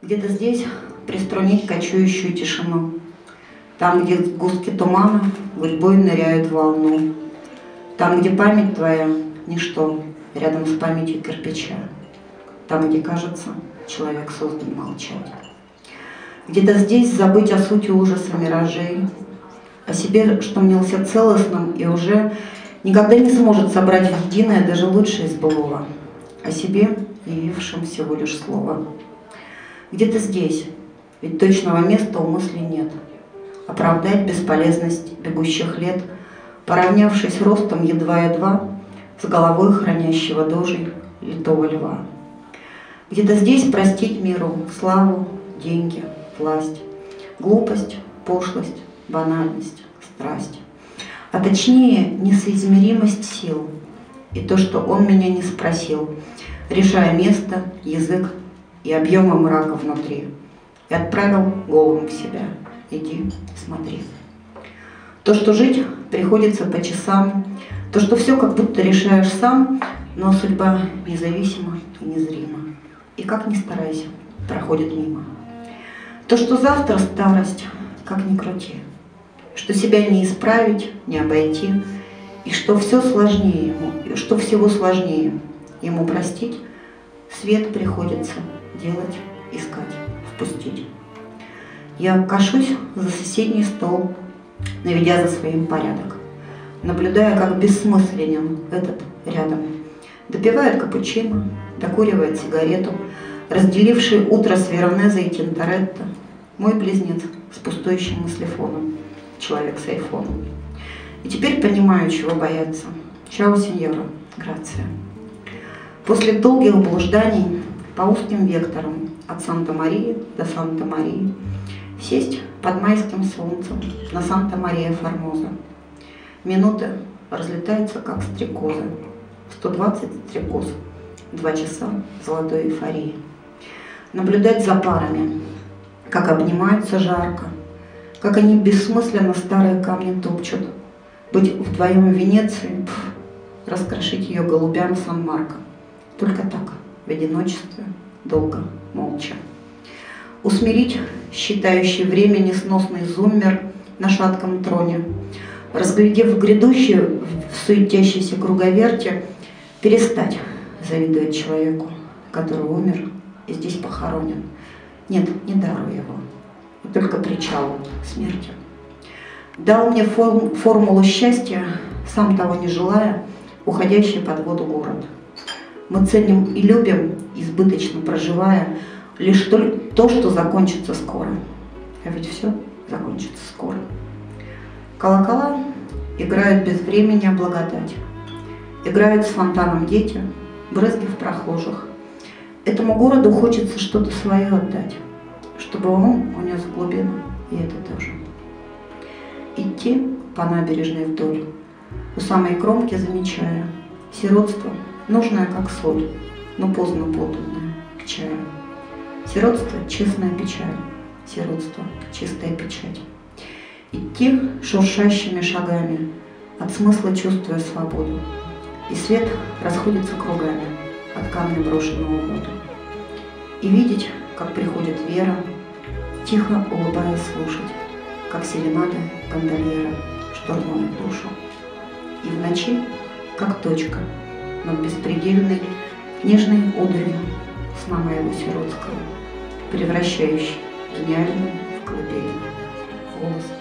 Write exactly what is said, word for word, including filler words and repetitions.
Где-то здесь приструнить кочующую тишину. Там, где густки тумана гурьбой ныряют в волну. Там, где память твоя — ничто, рядом с памятью кирпича. Там, где, кажется, человек создан молчать. Где-то здесь забыть о сути ужаса миражей, о себе, что мнился целостным и уже никогда не сможет собрать в единое даже лучшее из былого, о себе, явившем всего лишь слово. Где-то здесь, ведь точного места у мысли нет, оправдать бесполезность бегущих лет, поравнявшись ростом едва-едва с головой хранящего дожей литого льва. Где-то здесь простить миру славу, деньги, власть, глупость, пошлость, банальность, страсть, а точнее несоизмеримость сил и то, что он меня не спросил, решая место, язык и объемы мрака внутри, и отправил голым в себя. Иди, смотри. То, что жить приходится по часам, то, что все как будто решаешь сам, но судьба независима и незрима. И как ни старайся, проходит мимо. То, что завтра старость, как ни крути, что себя не исправить, не обойти, и что все сложнее ему, и что всего сложнее ему простить, свет приходится делать, искать, впустить. Я кашусь за соседний стол, наведя за своим порядок, наблюдая, как бессмысленен этот рядом. Допивает капучино, докуривает сигарету, разделивший утро с Веронезе и Тинторетто, мой близнец с пустующим мыслефоном, человек с айфоном. И теперь понимаю, чего бояться. Чао, сеньора, грация. После долгих блужданий по узким векторам от Санта-Марии до Санта-Марии сесть под майским солнцем на Санта-Мария-Формоза. Минуты разлетаются, как стрекозы. сто двадцать стрекоз, два часа золотой эйфории. Наблюдать за парами, как обнимаются жарко, как они бессмысленно старые камни топчут. Быть вдвоем в Венеции, пф, раскрошить ее голубям Сан-Марко. Только так, в одиночестве, долго, молча. Усмирить считающий время несносный зуммер на шатком троне, разглядев грядущее в суетящейся круговерте, перестать завидовать человеку, который умер и здесь похоронен. Нет, не дарую его, и только причалу смерти. Дал мне форм, формулу счастья, сам того не желая, уходящий под воду город. Мы ценим и любим, избыточно проживая, лишь то, что закончится скоро. А ведь все закончится скоро. Колокола играют без времени благодать. Играют с фонтаном дети, брызги в прохожих. Этому городу хочется что-то свое отдать, чтобы он унес в глубину, и это тоже. Идти по набережной вдоль, у самой кромки замечая сиротство, нужное как соль, но поздно поданное к чаю. Сиротство — честная печаль, сиротство — чистая печать. Идти шуршащими шагами, от смысла чувствуя свободу, и свет расходится кругами от камня брошенного в воду. И видеть, как приходит вера, тихо улыбаясь слушать, как серенады гондольера штурмуют душу. И в ночи, как точка над беспредельной нежной одурью сна моего сиротского, превращающей гениальную в колыбель голос